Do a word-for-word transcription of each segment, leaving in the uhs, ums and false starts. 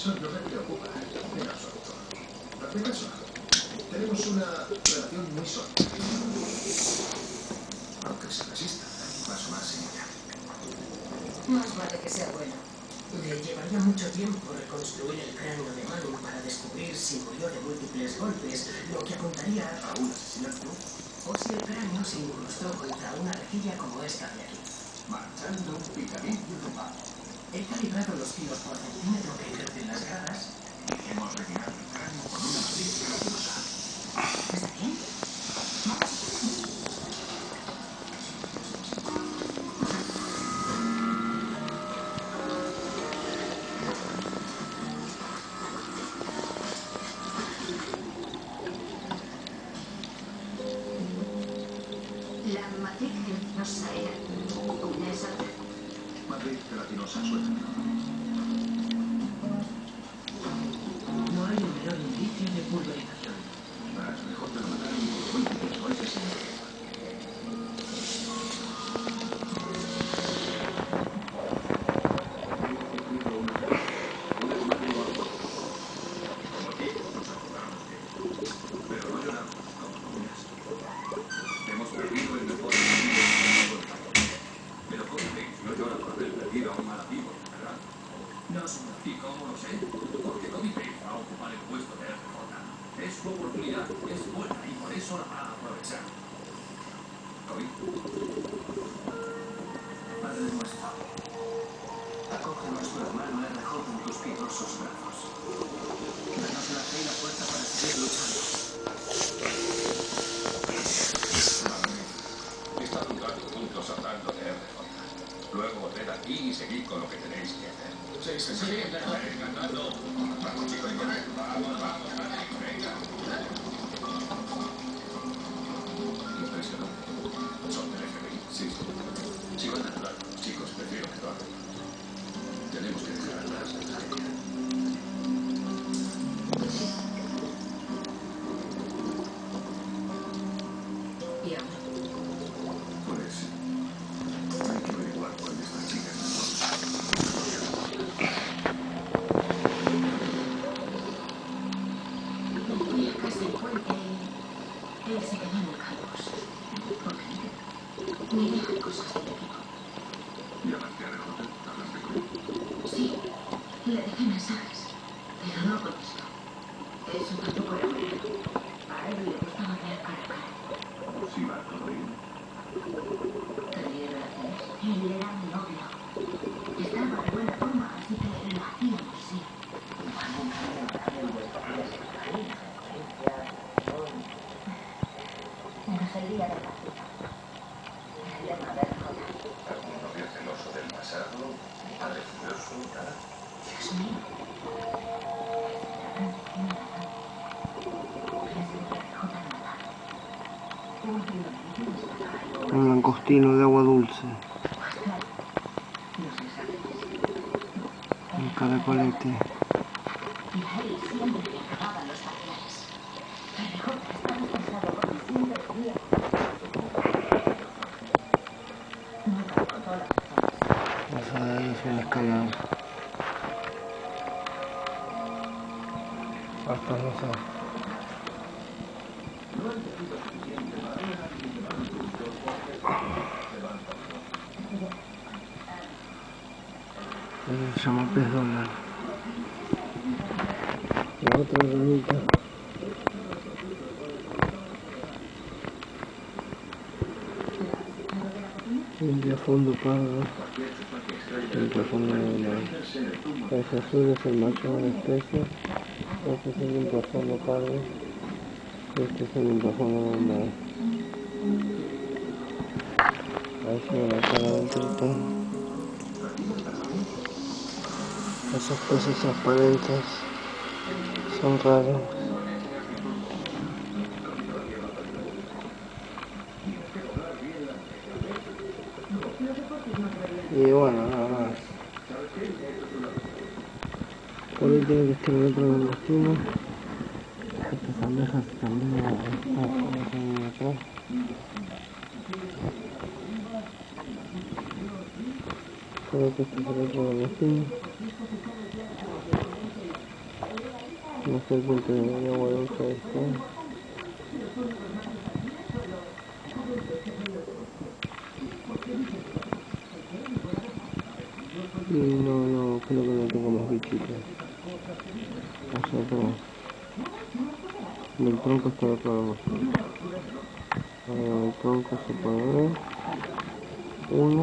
Eso no me preocupa en absoluto. Hazme caso. Tenemos una relación muy sólida. Aunque se resista, paso más sin ella. Más vale que sea bueno. Le llevaría mucho tiempo reconstruir el cráneo de Manu para descubrir si murió de múltiples golpes, lo que apuntaría ¿A un asesinato? o si el cráneo se incrustó contra una rejilla como esta de aquí. Marchando un picadillo de pavo. He calibrado los kilos por centímetro que ejercen las garras. Hemos rellenado el cráneo con una matriz graciosa. ¿Está bien? La matriz gelatinosa era una esa. Matriz gelatinosa suelta. No hay un menor indicio de pulverización. Más mejor te lo mataron muy pequeño golpes en el pero no lloramos como niñas. Hemos perdido el mejor amigo de todo el país. Pero Kobe Bryant no llora por haber perdido a un mal amigo, ¿verdad? No, señor. ¿Y cómo lo sé? Porque Kobe Bryant va a ocupar el puesto de R J. Es su oportunidad, es buena y por eso la va a aprovechar. Kobe. Padre nuestro, acoge a nuestro hermano R J en tus piadosos brazos. Danos la fe y la fuerza para seguir luchando. He estado un rato juntos hablando de R J. Luego volver aquí y seguir con lo que tenéis que hacer. Sí, sí, sí. Venga, andando. Vamos, chicos, corre. Vamos, vamos, dale, venga. Impresionante. Son del F B I. Sí, sí. Si van a hablar con los chicos, prefiero que lo hagan. Tenemos que dejar atrás la tragedia. ¿Y ahora? Pues hay que averiguar cuál de estas chicas es Fui a casa y puente. Él se quedó en el campus. ¿Por qué? Ni deja cosas del equipo. ¿Llamaste a R J? ¿Hablaste con él? Sí, le dejé mensajes, pero no contestó. Eso tampoco era bueno. A él le gustaba ver cara a cara. Sí, va todo bien. Tenía relaciones. Él era mi novio. Estaba de buena forma, así que lo hacíamos, sí. No sería de la cita. El lema de R J. ¿Algún novio celoso del pasado? ¿Un padre furioso? ¿Nada? Dios mío. Un langostino de agua dulce. Un caracolete. Y a él siempre le acababan los parciales. R J estaba estresado porque siempre podía. Nunca contó las razones. Esa de ahí es una escalada. Hasta no sé. Se llama pez dólar. Y otra ranita. Limpia fondo pardo. Limpia fondo normal. Ese azul es el macho de la especie. Este es el limpia fondo pardo. Este es el limpia fondo normal. Ahí se ve la cara del tritón. Esos peces transparentes son raros. Y bueno, nada más. Por ahí tiene que estar el otro langostino. Estas almejas también están atrás. Creo que este es el otro langostino. Una serpiente de agua dulce esto. Y no, no, creo que no tengo más bichitos. O sea, pero del tronco está claro más. El tronco se puede ver. Uno.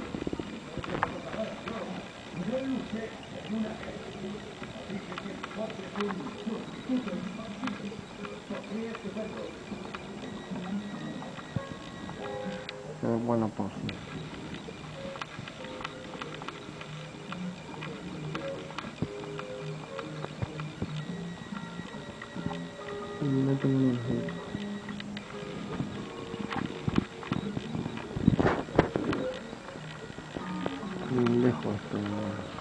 Es buena pose. No tengo ni idea. Lejos esto.